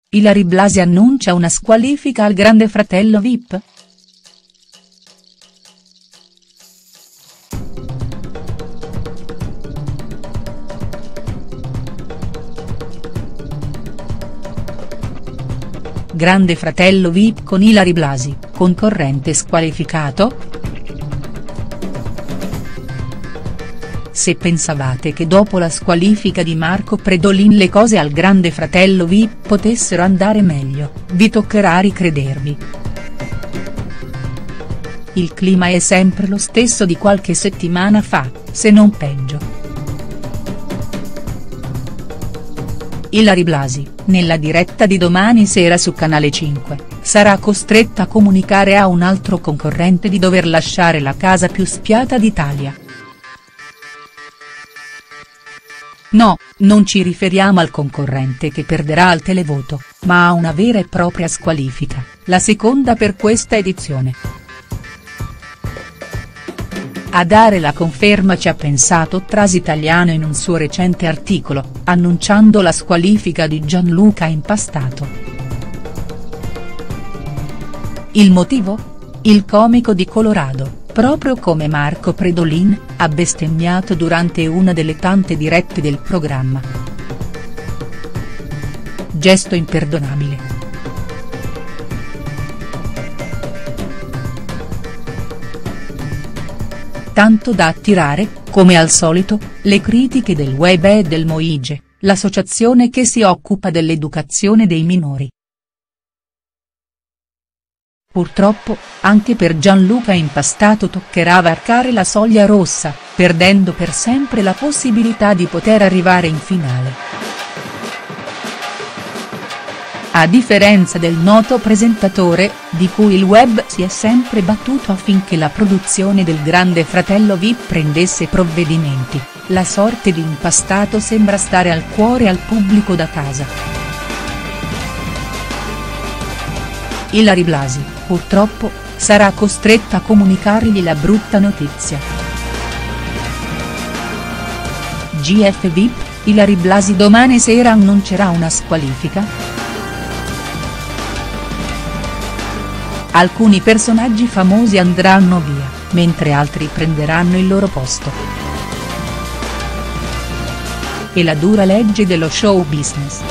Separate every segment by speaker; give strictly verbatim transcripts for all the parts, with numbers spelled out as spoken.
Speaker 1: Ilary Blasi annuncia una squalifica al Grande Fratello V I P?. Grande Fratello V I P con Ilary Blasi, concorrente squalificato?. Se pensavate che dopo la squalifica di Marco Predolin le cose al Grande Fratello V I P potessero andare meglio, vi toccherà ricredervi. Il clima è sempre lo stesso di qualche settimana fa, se non peggio. Ilary Blasi, nella diretta di domani sera su Canale cinque, sarà costretta a comunicare a un altro concorrente di dover lasciare la casa più spiata d'Italia. No, non ci riferiamo al concorrente che perderà al televoto, ma a una vera e propria squalifica, la seconda per questa edizione. A dare la conferma ci ha pensato Tras Italiano in un suo recente articolo, annunciando la squalifica di Gianluca Impastato. Il motivo? Il comico di Colorado, proprio come Marco Predolin, ha bestemmiato durante una delle tante dirette del programma. Gesto imperdonabile. Tanto da attirare, come al solito, le critiche del web e del Moige, l'associazione che si occupa dell'educazione dei minori. Purtroppo, anche per Gianluca Impastato toccherà varcare la soglia rossa, perdendo per sempre la possibilità di poter arrivare in finale. A differenza del noto presentatore, di cui il web si è sempre battuto affinché la produzione del Grande Fratello V I P prendesse provvedimenti, la sorte di Impastato sembra stare al cuore al pubblico da casa. Ilary Blasi, purtroppo, sarà costretta a comunicargli la brutta notizia. G F V I P, Ilary Blasi domani sera annuncerà una squalifica?. Alcuni personaggi famosi andranno via, mentre altri prenderanno il loro posto. E la dura legge dello show business.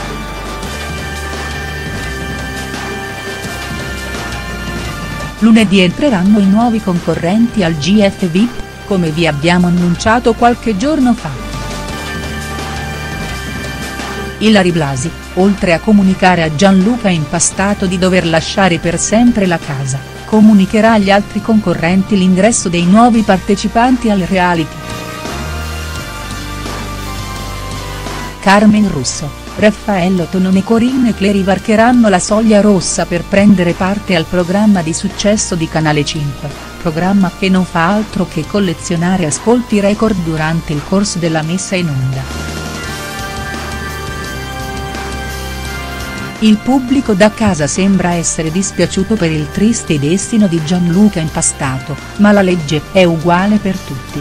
Speaker 1: Lunedì entreranno i nuovi concorrenti al G F V I P, come vi abbiamo annunciato qualche giorno fa. Ilary Blasi, oltre a comunicare a Gianluca Impastato di dover lasciare per sempre la casa, comunicherà agli altri concorrenti l'ingresso dei nuovi partecipanti al reality. Carmen Russo, Raffaello Tonone e Corinne Clery varcheranno la soglia rossa per prendere parte al programma di successo di Canale cinque, programma che non fa altro che collezionare ascolti record durante il corso della messa in onda. Il pubblico da casa sembra essere dispiaciuto per il triste destino di Gianluca Impastato, ma la legge è uguale per tutti.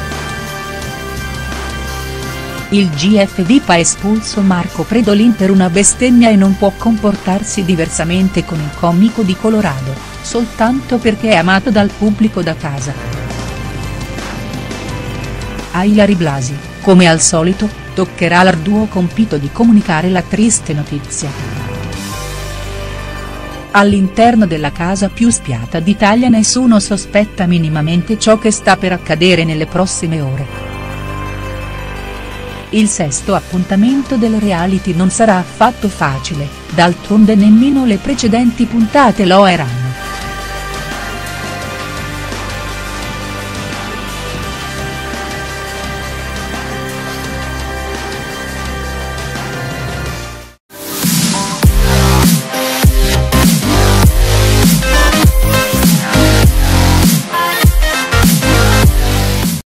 Speaker 1: Il G F V I P ha espulso Marco Predolin per una bestemmia e non può comportarsi diversamente con il comico di Colorado, soltanto perché è amato dal pubblico da casa. A Ilary Blasi, come al solito, toccherà l'arduo compito di comunicare la triste notizia. All'interno della casa più spiata d'Italia nessuno sospetta minimamente ciò che sta per accadere nelle prossime ore. Il sesto appuntamento del reality non sarà affatto facile, d'altronde nemmeno le precedenti puntate lo erano.